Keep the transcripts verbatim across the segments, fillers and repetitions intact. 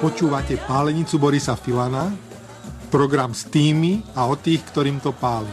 Počúvate Pálenicu Borisa Filana, program s tými a o tých, ktorým to páli.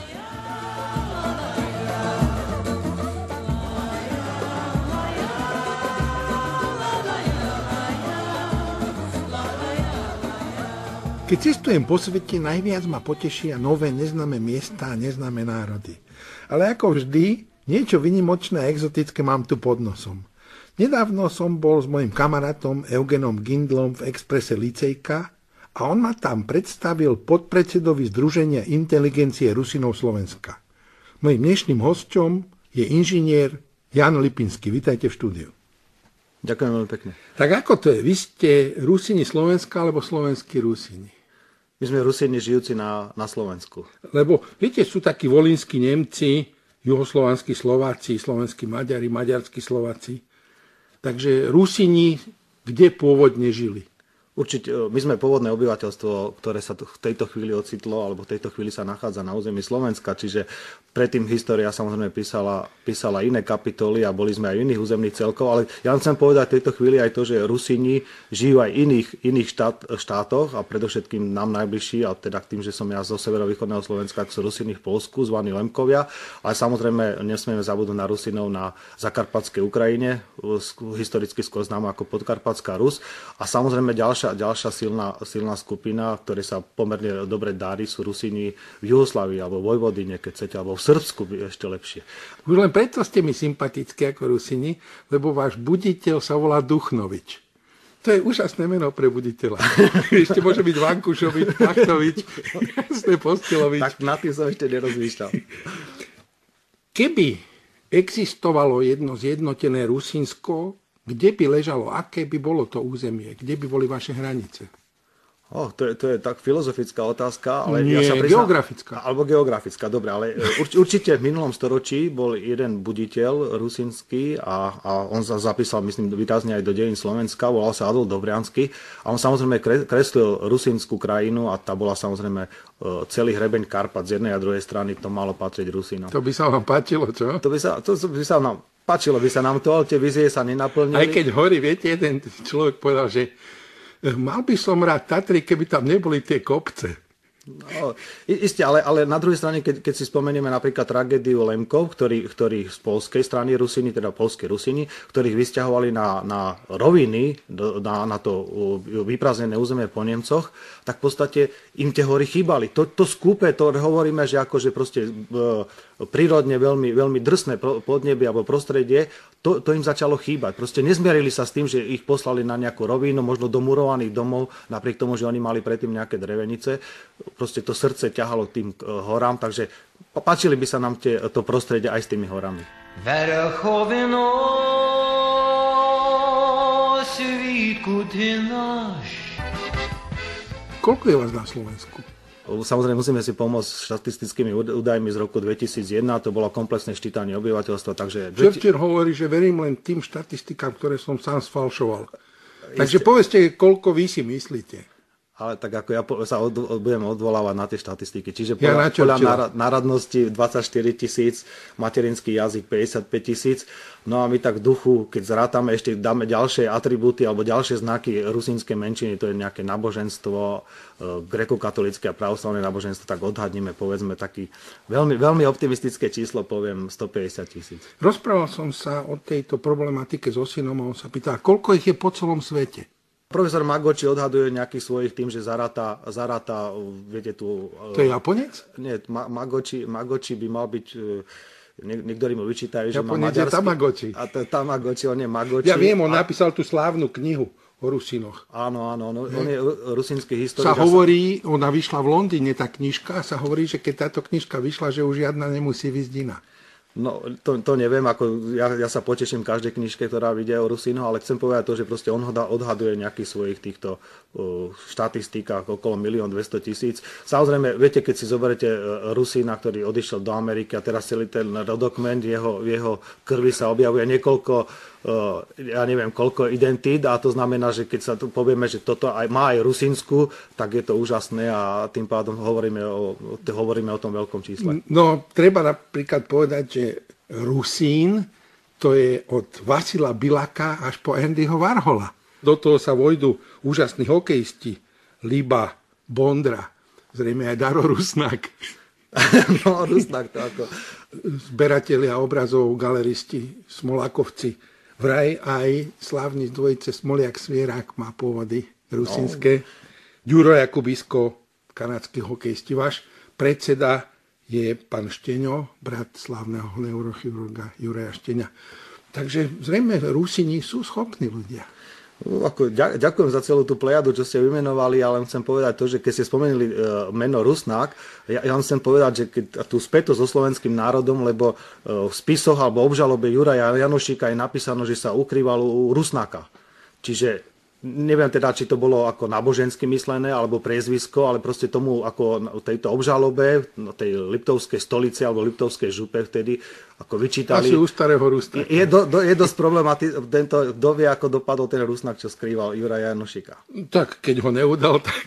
Keď cestujem po svete, najviac ma potešia nové neznáme miesta a neznáme národy. Ale ako vždy, niečo vynimočné a exotické mám tu pod nosom. Nedávno som bol s mojim kamarátom Eugenom Gindlom v Expresse Licejka a on ma tam predstavil podpredsedovi Združenia inteligencie Rusinov Slovenska. Mojím dnešným hosťom je inžinier Jan Lipinský. Vítajte v štúdiu. Ďakujem veľmi pekne. Tak ako to je? Vy ste Rusini Slovenska alebo slovenskí Rusini? My sme Rusini žijúci na, na Slovensku. Lebo, viete, sú takí volínski Nemci, juhoslovanskí Slováci, slovenskí Maďari, maďarskí Slováci. Takže Rusini kde pôvodne žili? Určite, my sme pôvodné obyvateľstvo, ktoré sa v tejto chvíli ocitlo, alebo v tejto chvíli sa nachádza na území Slovenska, čiže predtým história samozrejme písala, písala iné kapitoly a boli sme aj v iných územných celkov, ale ja chcem povedať v tejto chvíli aj to, že Rusini žijú aj v iných, iných štát, štátoch a predovšetkým nám najbližší, a teda tým, že som ja zo severovýchodného Slovenska, ako sú Rusini v Poľsku, zvaní Lemkovia, ale samozrejme nesmieme zabudnúť na Rusinov na Zakarpatskej Ukrajine, historicky skôr známa ako Podkarpatská Rus, a samozrejme ďalšia Ďalšia silná, silná skupina, ktoré sa pomerne dobre dári, sú Rusini v Juhoslávii alebo v Vojvodine, keď chcete, alebo v Srbsku by ešte lepšie. Už len preto ste mi sympatickí ako Rusini, lebo váš buditeľ sa volá Duchnovič. To je úžasné meno pre buditeľa. Ešte môže byť Vankušovič, Pachtovič, jasné Postelovič. Tak na tým som ešte nerozmýšľal. Keby existovalo jedno zjednotené Rusinsko, kde by ležalo, aké by bolo to územie? Kde by boli vaše hranice? Oh, to, je, to je tak filozofická otázka. Ale Nie, ja sa priznám, geografická. Alebo geografická, dobre. Ale urč, určite v minulom storočí bol jeden buditeľ rusinský a, a on sa zapísal, myslím, výrazne aj do dejín Slovenska, volal sa Adolf Dobriansky a on samozrejme kreslil rusinskú krajinu a tá bola samozrejme celý hrebeň Karpat z jednej a druhej strany, to malo patriť Rusinom. To by sa vám páčilo, čo? To by sa, to by sa nám páčilo, by sa nám to, ale tie vizie sa nenaplnili. Aj keď horí, viete, jeden človek povedal, že mal by som rád Tatry, keby tam neboli tie kopce. No, isté, ale, ale na druhej strane, keď, keď si spomenieme napríklad tragédiu Lemkov, ktorí, ktorí z poľskej strany Rusini, teda poľské Rusini, ktorých vysťahovali na, na roviny, na, na to vyprázdnené územie po Nemcoch, tak v podstate im tie hory chýbali. To, to skúpe, to hovoríme, že akože proste e, prírodne veľmi, veľmi drsné podnebie alebo prostredie, to, to im začalo chýbať. Proste nezmierili sa s tým, že ich poslali na nejakú rovinu, možno do murovaných domov, napriek tomu, že oni mali predtým nejaké drevenice. Proste to srdce ťahalo tým horám, takže páčili by sa nám tie, to prostredie aj s tými horami. Verchovino svítku ty náš. Koľko je vás na Slovensku? Samozrejme musíme si pomôcť štatistickými údajmi z roku dvetisícjeden, to bolo komplexné ščítanie obyvateľstva. Takže... Šefčer hovorí, že verím len tým štatistikám, ktoré som sám sfalšoval. Takže povedzte, koľko vy si myslíte. Ale tak ako ja sa od, budem odvolávať na tie štatistiky. Čiže podľa, ja podľa národnosti dvadsaťštyri tisíc, materinský jazyk päťdesiatpäť tisíc. No a my tak v duchu, keď zrátame, ešte dáme ďalšie atribúty alebo ďalšie znaky rusínskej menšiny, to je nejaké náboženstvo, e, grekokatolické a pravoslavné náboženstvo, tak odhadneme, povedzme, taký veľmi, veľmi optimistické číslo, poviem stopäťdesiat tisíc. Rozprával som sa o tejto problematike so synom a on sa pýtal, koľko ich je po celom svete? Profesor Magoči odhaduje nejakých svojich tým, že zaráta, zaráta viete tu... To je Japonec? Nie, Magoči, Magoči by mal byť... Niektorí mu vyčítajú, že má maďarský... Japonec je Tamagoči. A to je Tamagoči, on je Magoči. Ja viem, on a... napísal tú slávnu knihu o Rusinoch. Áno, áno, on, on je rusínsky historik. Sa hovorí, ona vyšla v Londýne, tá knižka, sa hovorí, že keď táto knižka vyšla, že už žiadna nemusí výsť iná. No, to, to neviem, ako ja, ja sa poteším každej knižke, ktorá vyjde o Rusínoch, ale chcem povedať to, že proste on odhaduje nejakých svojich týchto uh, štatistikách okolo milión dvestotisíc. Samozrejme, viete, keď si zoberete uh, Rusína, ktorý odišiel do Ameriky a teraz celý ten rodokmen, jeho, jeho krvi sa objavuje niekoľko Uh, ja neviem, koľko identít a to znamená, že keď sa tu povieme, že toto aj, má aj rusínsku, tak je to úžasné a tým pádom hovoríme o, hovoríme o tom veľkom čísle. No, treba napríklad povedať, že Rusín to je od Vasila Bilaka až po Andyho Warhola. Do toho sa vojdu úžasní hokejisti. Liba, Bondra, zrejme aj Daro Rusnák. No, Rusnák to ako... Zberatelia obrazov, galeristi, Smolakovci. Vraj aj slávny z dvojice Smoliak Svierák má pôvody rusínske. No. Ďuro Jakubisko, kanadský hokejisti. Váš predseda je pán Šteňo, brat slávneho neurochirurga Juraja Šteňa. Takže zrejme Rusíni sú schopní ľudia. Ako, ďakujem za celú tú plejadu, čo ste vymenovali, ale chcem povedať to, že keď ste spomenuli e, meno Rusnák, ja, ja chcem povedať, že keď tú spätosť so slovenským národom, lebo e, v spisoch alebo obžalobe Juraja Janošíka je napísané, že sa ukrýval u Rusnáka. Čiže neviem teda, či to bolo ako nábožensky myslené, alebo priezvisko, ale proste tomu ako tejto obžalobe, no, tej Liptovskej stolici alebo Liptovskej župe vtedy ako vyčítali. Asi u starého Rusnáka. Je, do, do, je dosť problematické, tento, kto vie, ako dopadol ten Rusnák, čo skrýval Juraja Janošíka. Tak, keď ho neudal, tak...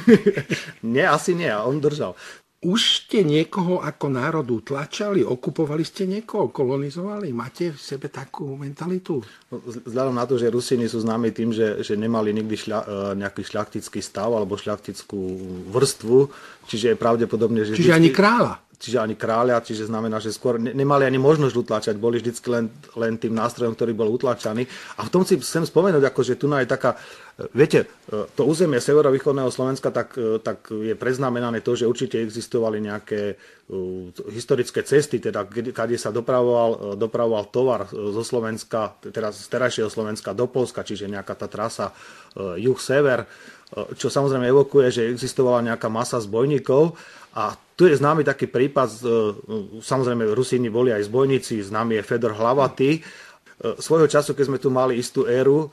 Nie, asi nie, on držal. Už ste niekoho ako národu tlačali, okupovali ste niekoho, kolonizovali? Máte v sebe takú mentalitu? Vzhľadom na to, že Rusíni sú známi tým, že, že nemali nikdy šľa, nejaký šľachtický stav alebo šľachtickú vrstvu, čiže je pravdepodobne, že... Čiže vždycky... ani kráľa? Čiže ani kráľa, čiže znamená, že skôr nemali ani možnosť utlačať, boli vždycky len, len tým nástrojom, ktorý bol utlačaný. A v tom si chcem spomenúť, ako, že tu je taká, viete, to územie severovýchodného Slovenska, tak, tak je preznamenané to, že určite existovali nejaké uh, historické cesty, teda kde sa dopravoval, dopravoval tovar zo Slovenska, teda z terajšieho Slovenska do Poľska, čiže nejaká tá trasa uh, juh-sever, uh, čo samozrejme evokuje, že existovala nejaká masa zbojníkov. A tu je známy taký prípad, samozrejme Rusíni boli aj zbojníci, známy je Fedor Hlavatý. Svojho času, keď sme tu mali istú éru,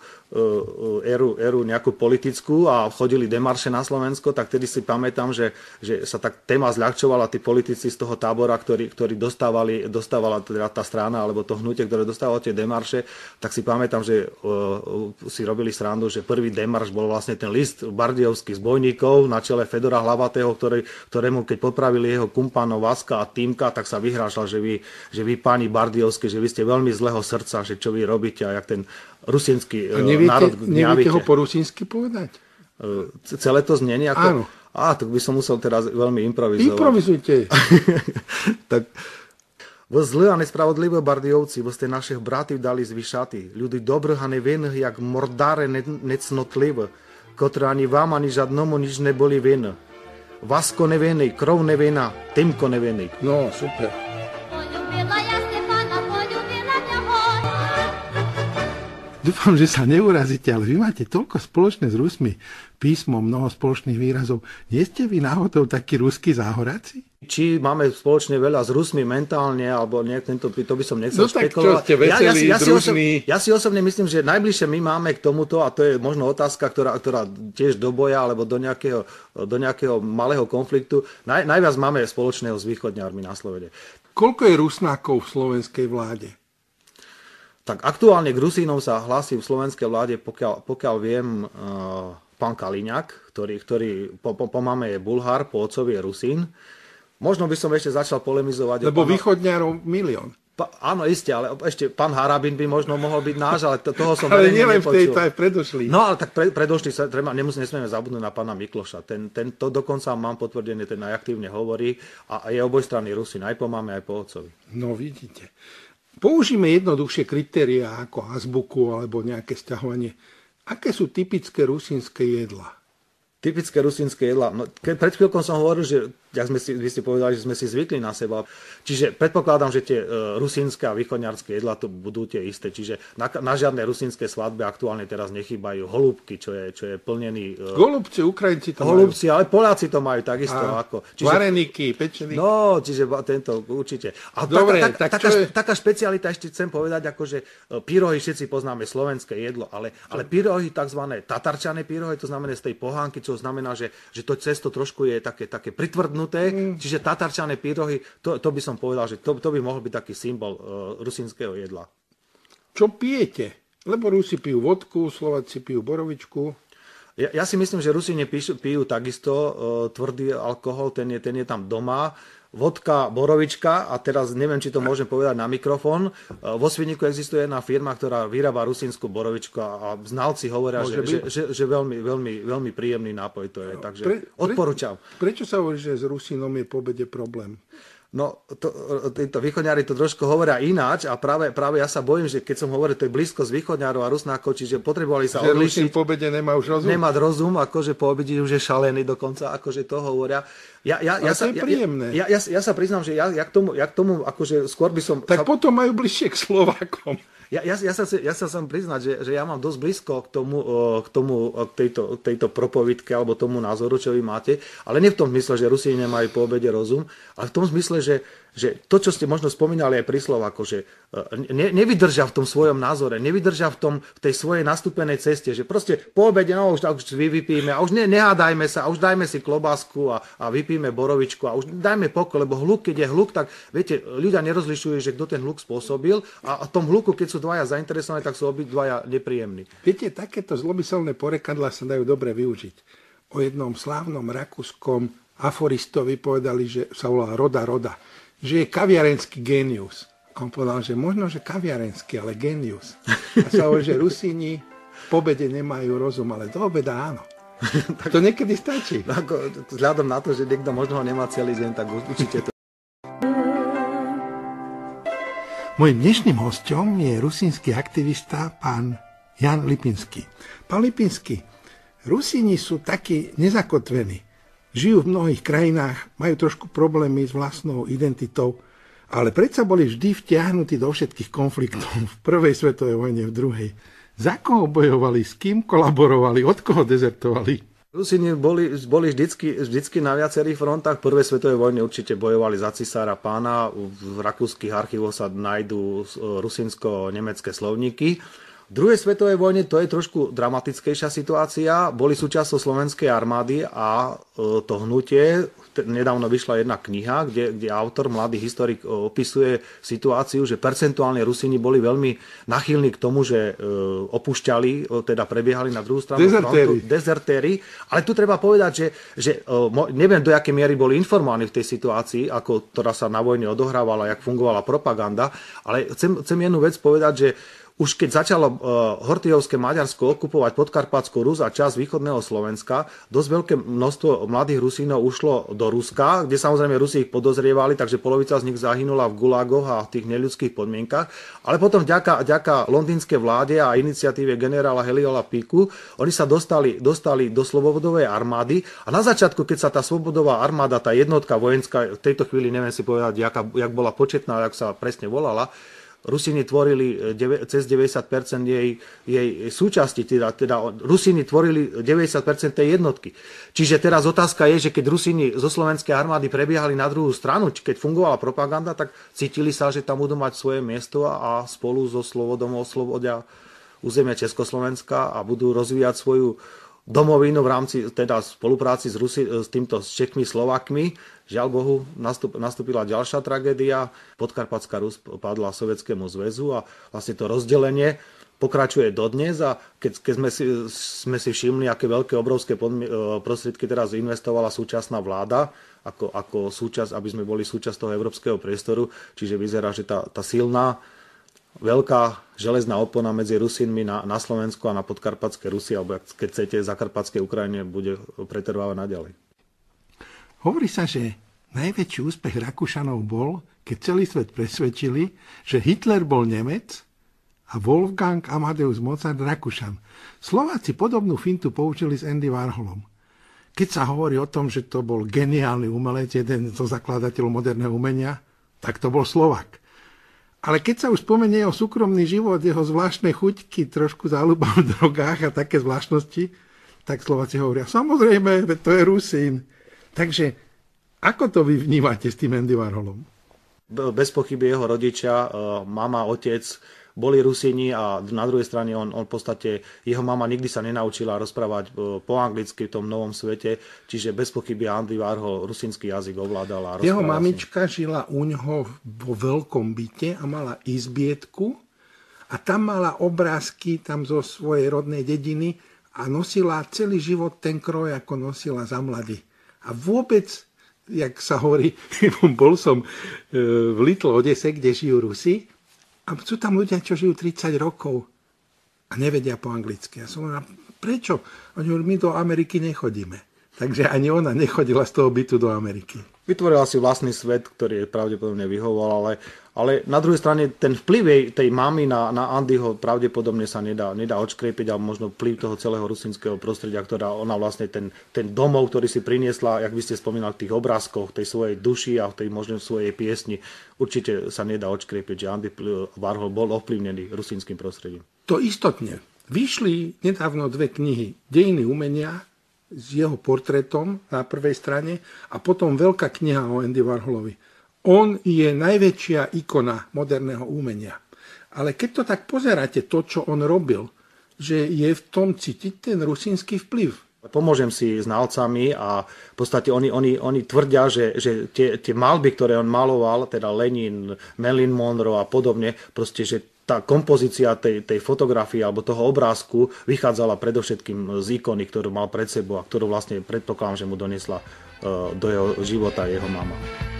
éru, éru nejakú politickú a chodili demarše na Slovensko, tak tedy si pamätám, že, že sa tak téma zľahčovala, tí politici z toho tábora, ktorí, ktorí dostávali, dostávala teda tá strana alebo to hnutie, ktoré dostávalo tie demarše, tak si pamätám, že uh, si robili srandu, že prvý demarš bol vlastne ten list bardejovských zbojníkov na čele Fedora Hlavatého, ktorý, ktorému keď popravili jeho kumpánov Vaska a Týmka, tak sa vyhrážal, že vy, že vy páni bardejovskí, že vy ste veľmi zlého srdca, že čo vy robíte a jak ten rusínsky národ gňavíte. Neviete ho po rusínsky povedať? Celé to znenie? Ako... Áno. Á, tak by som musel teraz veľmi improvizovať. Improvizujte. Tak vo zlé a nespravodlivé Bardejovci, vo ste našich bratів dali zvyšati. Ľudí dobrých a nevinných, jak mordáre necnotlivé, ktoré ani vám, ani žadnomu nič neboli vin. Vasko nevinný, krov nevinná, Týmko nevinný. No, super. Dúfam, že sa neurazíte, ale vy máte toľko spoločné s Rusmi, písmo, mnoho spoločných výrazov. Nie ste vy náhodou takí ruskí záhoráci? Či máme spoločne veľa s Rusmi mentálne, alebo nejak tento, to by som nechcel no, špekulovať. No tak čo, ste veselí, ja, ja, ja, si družní. Ja si osobne myslím, že najbližšie my máme k tomuto, a to je možno otázka, ktorá, ktorá tiež do boja, alebo do nejakého, do nejakého malého konfliktu. Naj, najviac máme spoločného s východňármi na Slovene. Koľko je Rusnákov v slovenskej vláde? Tak aktuálne k Rusínom sa hlási v slovenskej vláde, pokiaľ, pokiaľ viem, uh, pán Kaliňák, ktorý, ktorý po, po, po mame je Bulhár, po otcovi je Rusín. Možno by som ešte začal polemizovať. Lebo pána... východňárov milión. Pa, áno, isté, ale ešte pán Harabin by možno mohol byť náš, ale to, toho som ale verejne nielen nepočul. v tejto, aj predošli. No ale tak pre, predošli sa, treba, nemus, nesmieme zabudnúť na pána Mikloša. Ten, ten, to dokonca mám potvrdené, ten najaktívne hovorí a, a je obojstranný Rusín, aj po mame, aj po otcovi. No vidíte. Použijeme jednoduchšie kritériá ako azbuku alebo nejaké sťahovanie. Aké sú typické rusínske jedlá? Typické rusínske jedlá. No, keď pred chvíľkou som hovoril, že jak sme si, vy ste povedali, že sme si zvykli na seba. Čiže predpokladám, že tie uh, rusínske a východňarské jedlá to budú tie isté. Čiže na, na žiadnej rusínskej svadbe aktuálne teraz nechýbajú holúbky, čo je, čo je plnený... Uh, Golubci, Ukrajinci to holúbci, majú. ale Poláci to majú takisto. A, ako. Čiže, vareniky, pečený. No, čiže tento určite. A Dobre, tak, tak, tak taká, je... taká špecialita ešte chcem povedať, akože pyrohy všetci poznáme, slovenské jedlo, ale, ale pyrohy, takzvané tatarčané pyrohy, to znamená z tej pohánky, čo znamená, že, že to cesto trošku je také, také pritvrdnuté, mm. čiže tatarčané pyrohy, to, to by som povedal, že to, to by mohol byť taký symbol uh, rusínskeho jedla. Čo pijete? Lebo Rusi pijú vodku, Slováci pijú borovičku. Ja, ja si myslím, že Rusíne pijú, pijú takisto uh, tvrdý alkohol, ten je, ten je tam doma. vodka Borovička, a teraz neviem, či to môžem povedať na mikrofón. Vo Sviníku existuje jedna firma, ktorá vyrába rusínsku Borovičku a znalci hovoria, že, že, že, že veľmi, veľmi, veľmi príjemný nápoj to je. Takže pre, odporúčam. Pre, prečo sa hovorí, že s Rusínom je po obede problém? No, to, títo východňári to trošku hovoria ináč a práve, práve ja sa bojím, že keď som hovoril, to je blízko z východňárov a Rusnákov, čiže potrebovali sa že odlišiť. Rusín po obede nemá už rozum? Nemá rozum, akože po obede už je šalený dokonca, akože to hovoria. Ja, ja, ja, to sa, je príjemné. Ja, ja, ja sa priznám, že ja, ja, k tomu, ja k tomu, akože skôr by som... Tak sa... potom majú bližšie k Slovákom. Ja, ja, ja, sa, ja sa som priznať, že, že ja mám dosť blízko k tomu, k tomu k tejto, tejto propovidke alebo tomu názoru, čo vy máte, ale nie v tom zmysle, že Rusíni nemajú po obede rozum, ale v tom zmysle, že, že to, čo ste možno spomínali aj pri Slovákoch, že ne, nevydržia v tom svojom názore, nevydržia v, tom, v tej svojej nastúpenej ceste, že proste po obede, no už, už vypíme a už ne, nehádajme sa, a už dajme si klobásku a, a vypíme borovičku a už dajme pokoj, lebo hluk, keď je hluk, tak viete, ľudia nerozlišujú, že kto ten hluk spôsobil a v tom hluku, keď sú dvaja zainteresovaní, tak sú obidvaja nepríjemní. Viete, takéto zlomyselné porekadlá sa dajú dobre využiť. O jednom slávnom rakúskom aforistovi povedali, že sa volá Roda Roda, že je kaviarenský génius. On povedal, že možno, že kaviarenský, ale génius. A sa hovorí, že Rusíni po obede nemajú rozum, ale do obeda áno. To niekedy stačí. Ako, vzhľadom na to, že niekto možno ho nemá celý deň, tak určite to. Mojím dnešným hosťom je rusínsky aktivista pán Jan Lipinský. Pán Lipinský, Rusíni sú takí nezakotvení. Žijú v mnohých krajinách, majú trošku problémy s vlastnou identitou, ale predsa boli vždy vtiahnutí do všetkých konfliktov. V prvej svetovej vojne, v druhej. Za koho bojovali, s kým kolaborovali, od koho dezertovali? Rusíni boli, boli vždycky, vždycky na viacerých frontách. V prvej svetovej vojne určite bojovali za cisára pána. V rakúskych archívoch sa nájdú rusínsko-nemecké slovníky. V druhej svetovej vojne to je trošku dramatickejšia situácia. Boli súčasťou slovenskej armády a to hnutie, nedávno vyšla jedna kniha, kde, kde autor, mladý historik, opisuje situáciu, že percentuálne Rusíni boli veľmi nachylní k tomu, že opúšťali, teda prebiehali na druhú stranu frontu, dezertéri. Ale tu treba povedať, že, že neviem, do jakej miery boli informovaní v tej situácii, ako ktorá sa na vojne odohrávala, jak fungovala propaganda, ale chcem, chcem jednu vec povedať, že už keď začalo uh, Hortijovské Maďarsko okupovať Podkarpatskú Rus a časť východného Slovenska, dosť veľké množstvo mladých Rusínov ušlo do Ruska, kde samozrejme Rusi ich podozrievali, takže polovica z nich zahynula v gulagoch a v tých neľudských podmienkach. Ale potom vďaka, vďaka londýnskej vláde a iniciatíve generála Heliola Píku, oni sa dostali, dostali do Slobodovej armády a na začiatku, keď sa tá Slobodová armáda, tá jednotka vojenská, v tejto chvíli neviem si povedať, jaka, jak bola početná, jak sa presne volala, Rusíni tvorili cez deväťdesiat percent jej, jej súčasti, teda, teda Rusíni tvorili deväťdesiat percent tej jednotky. Čiže teraz otázka je, že keď Rusíni zo slovenskej armády prebiehali na druhú stranu, keď fungovala propaganda, tak cítili sa, že tam budú mať svoje miesto a spolu so Slobodom oslobodia územie Československa a budú rozvíjať svoju domovinu v rámci teda spolupráci s, Rusi, s týmto s Čechmi, Slovákmi. Žiaľ Bohu, nastup, nastúpila ďalšia tragédia. Podkarpatská Rus padla Sovietskému zväzu a vlastne to rozdelenie pokračuje dodnes a keď, keď sme, si, sme si všimli, aké veľké, obrovské prostriedky teraz investovala súčasná vláda, ako, ako súčasť, aby sme boli súčasť toho európskeho priestoru, čiže vyzerá, že tá, tá silná veľká železná opona medzi Rusínmi na, na Slovensku a na Podkarpatskej Rusi, alebo keď chcete, Zakarpatskej Ukrajine, bude pretrvávať naďalej. Hovorí sa, že najväčší úspech Rakúšanov bol, keď celý svet presvedčili, že Hitler bol Nemec a Wolfgang Amadeus Mozart Rakúšan. Slováci podobnú fintu poučili s Andy Warholom. Keď sa hovorí o tom, že to bol geniálny umelec, jeden zo zakladateľov moderného umenia, tak to bol Slovák. Ale keď sa už spomenie jeho súkromný život, jeho zvláštne chuťky, trošku záľuba v drogách a také zvláštnosti, tak Slováci hovoria, samozrejme, to je Rusín. Takže ako to vy vnímate s tým Andy Warholom? Bez pochyby jeho rodičia, mama, otec, boli Rusíni a na druhej strane on, on v podstate, jeho mama nikdy sa nenaučila rozprávať po anglicky v tom novom svete, čiže bez pochyby Andy Warhol rusínsky jazyk ovládal. A jeho mamička žila u ňoho vo veľkom byte a mala izbietku a tam mala obrázky tam zo svojej rodnej dediny a nosila celý život ten kroj, ako nosila za mladý. A vôbec jak sa hovorí, bol som v Little Odese, kde žijú Rusi a sú tam ľudia, čo žijú tridsať rokov a nevedia po anglicky. Ja som hovoril, prečo? Oni hovorili, my do Ameriky nechodíme. Takže ani ona nechodila z toho bytu do Ameriky. Vytvorila si vlastný svet, ktorý jej pravdepodobne vyhovoval, ale, ale na druhej strane ten vplyv jej, tej mamy na, na Andyho pravdepodobne sa nedá, nedá odškriepiť, ale možno vplyv toho celého rusínskeho prostredia, ktorá ona vlastne ten, ten domov, ktorý si priniesla, jak by ste spomínali, v tých obrázkoch, tej svojej duši a v tej možno svojej piesni, určite sa nedá odškriepiť, že Andy Warhol bol ovplyvnený rusínskym prostredím. To istotne. Vyšli nedávno dve knihy Dejiny umenia s jeho portrétom na prvej strane a potom veľká kniha o Andy Warholovi. On je najväčšia ikona moderného umenia. Ale keď to tak pozeráte, to, čo on robil, že je v tom cítiť ten rusínsky vplyv. Pomôžem si znalcami a v podstate oni, oni, oni tvrdia, že, že tie, tie malby, ktoré on maloval, teda Lenin, Marilyn Monroe a podobne, proste, že tá kompozícia tej, tej fotografie alebo toho obrázku vychádzala predovšetkým z ikony, ktorú mal pred sebou a ktorú vlastne predpokladám, že mu doniesla uh, do jeho života jeho mama.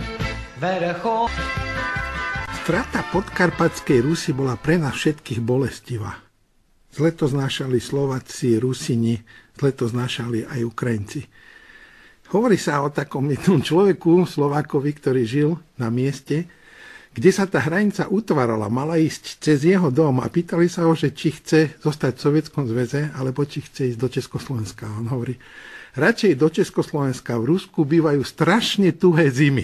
Strata podkarpatskej Rusy bola pre nás všetkých bolestivá. Zle to znášali Slováci, Rusini, zle to znášali aj Ukrajinci. Hovorí sa o takom jednom človeku, Slovákovi, ktorý žil na mieste, kde sa tá hranica utvárala, mala ísť cez jeho dom a pýtali sa ho, že či chce zostať v Sovietskom zväze, alebo či chce ísť do Československa. On hovorí, radšej do Československa, v Rusku bývajú strašne tuhé zimy.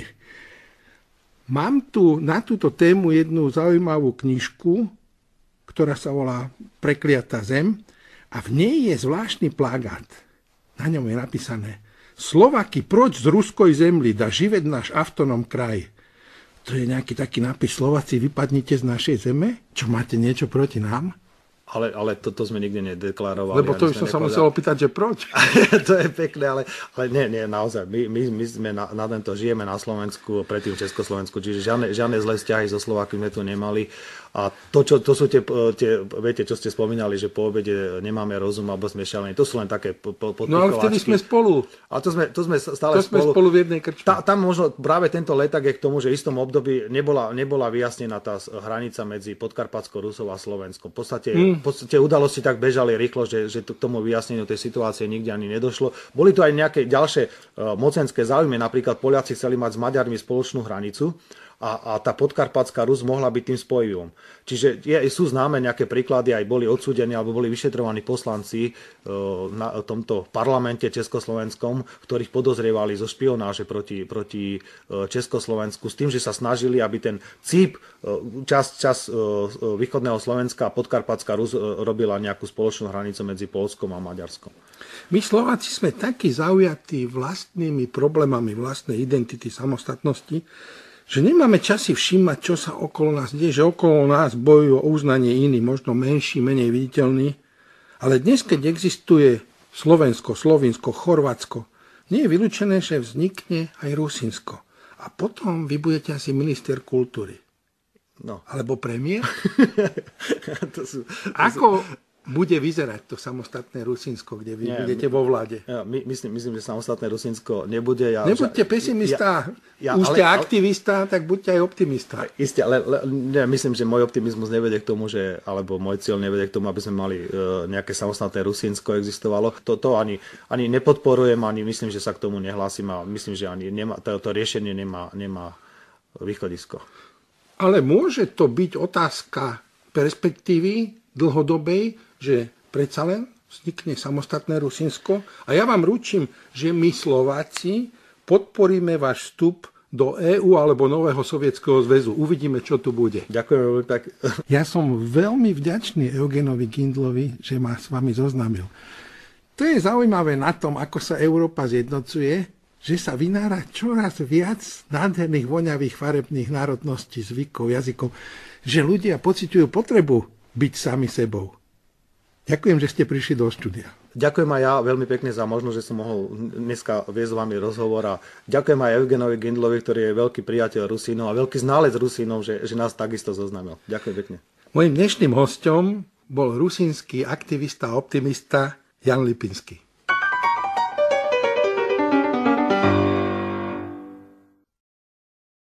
Mám tu na túto tému jednu zaujímavú knižku, ktorá sa volá Prekliatá zem a v nej je zvláštny plagát. Na ňom je napísané Slováky, proč z ruskoj zemli da živeť náš avtonom kraj. To je nejaký taký nápis, Slováci, vypadnite z našej zeme? Čo, máte niečo proti nám? Ale, ale toto sme nikdy nedeklarovali. Lebo to už som sa musel opýtať, že proč? To je pekné, ale, ale nie, nie, naozaj. My, my, my sme na, na tento žijeme na Slovensku, predtým v Československu, čiže žiadne, žiadne zlé vzťahy so Slovákmi sme tu nemali. A to, čo, to sú tie, tie, viete, čo ste spomínali, že po obede nemáme rozum alebo sme šialení. To sú len také podpikovačky. No ale vtedy sme spolu. A to sme, to sme stále to sme spolu. spolu v jednej krčme. Ta, tam možno práve tento leták je k tomu, že v istom období nebola, nebola vyjasnená tá hranica medzi Podkarpatskou Rusou a Slovenskom. V podstate, mm. v podstate udalosti tak bežali rýchlo, že, že k tomu vyjasneniu tej situácie nikde ani nedošlo. Boli tu aj nejaké ďalšie uh, mocenské záujmy, napríklad Poliaci chceli mať s Maďarmi spoločnú hranicu. A, a tá Podkarpatská Rus mohla byť tým spojivom. Čiže je, sú známe nejaké príklady, aj boli odsúdení alebo boli vyšetrovaní poslanci e, na tomto parlamente československom, ktorých podozrievali zo špionáže proti, proti e, Československu s tým, že sa snažili, aby ten cíp, e, čas, čas e, východného Slovenska a Podkarpatská Rus e, robila nejakú spoločnú hranicu medzi Poľskom a Maďarskom. My Slováci sme takí zaujatí vlastnými problémami vlastnej identity, samostatnosti, že nemáme čas si všímať, čo sa okolo nás deje, že okolo nás bojujú o uznanie iní, možno menší, menej viditeľný. Ale dnes, keď existuje Slovensko, Slovinsko, Chorvátsko, nie je vylúčené, že vznikne aj Rusinsko. A potom vy budete asi minister kultúry. No. Alebo premiér. to sú, to Ako... sú... bude vyzerať to samostatné Rusínsko, kde vy Nie, budete vo vláde? Ja, my, myslím, myslím, že samostatné Rusínsko nebude. Ja, Nebuďte pesimista. Ja, ja, Už ste ale, aktivista, tak buďte aj optimista. Isté, ale, ale ja myslím, že môj optimizmus nevedie k tomu, že, alebo môj cieľ nevedie k tomu, aby sme mali uh, nejaké samostatné Rusínsko existovalo. To, to ani, ani nepodporujem, ani myslím, že sa k tomu nehlásim a myslím, že ani nemá, to, to riešenie nemá, nemá východisko. Ale môže to byť otázka perspektívy dlhodobej, že predsa len vznikne samostatné Rusínsko. A ja vám ručím, že my Slováci podporíme váš vstup do é ú alebo nového Sovietskeho zväzu. Uvidíme, čo tu bude. Ďakujem veľmi pekne. Ja som veľmi vďačný Eugenovi Gindlovi, že ma s vami zoznámil. To je zaujímavé na tom, ako sa Európa zjednocuje, že sa vynára čoraz viac nádherných, voňavých, farebných národností, zvykov, jazykov, že ľudia pociťujú potrebu byť sami sebou. Ďakujem, že ste prišli do štúdia. Ďakujem aj ja veľmi pekne za možnosť, že som mohol dneska viesť s vami rozhovor a ďakujem aj Eugenovi Gindlovi, ktorý je veľký priateľ Rusínov a veľký znalec Rusínov, že, že nás takisto zoznámil. Ďakujem pekne. Mojím dnešným hosťom bol rusínsky aktivista a optimista Jan Lipinský.